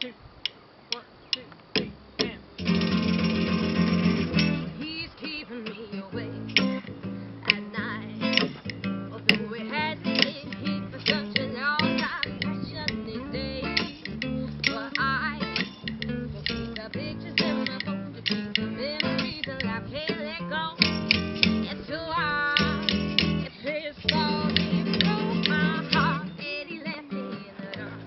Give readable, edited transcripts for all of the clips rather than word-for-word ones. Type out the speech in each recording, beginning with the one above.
two, 1, 2, 3, and he's keeping me awake at night. Although it hasn't been here for such a long time, passion these days. But I can keep the pictures in my phone to keep the memories and I can't let go. It's so hard, it's his fault, he broke my heart and he left me in the dark.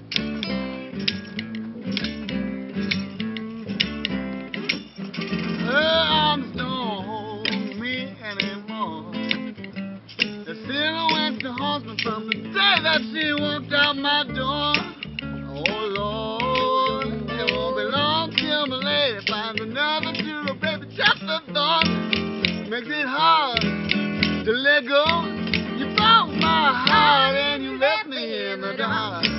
Her arms don't hold me anymore. The silhouette that haunts me from the day that she walked out my door. Oh Lord, it won't be long till my lady finds another to baby. Just the thought makes it hard to let go. You broke my heart and you left me in the dark.